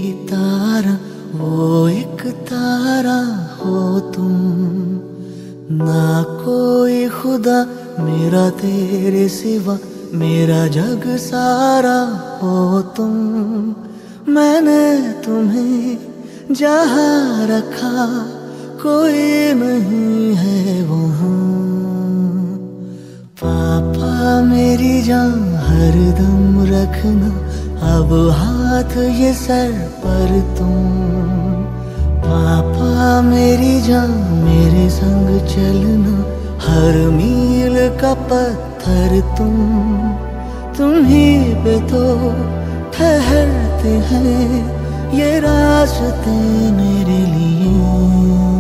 तारा, वो एक तारा हो तुम। ना कोई खुदा मेरा तेरे सिवा, मेरा जग सारा हो तुम। मैंने तुम्हें जहाँ रखा कोई नहीं है वहाँ। पापा मेरी जान हरदम रखना, अब हाथ ये सर पर तुम। पापा मेरी जान मेरे संग चलना, हर मील का पत्थर तुम ही पे तो ठहरते हैं ये रास्ते मेरे लिए।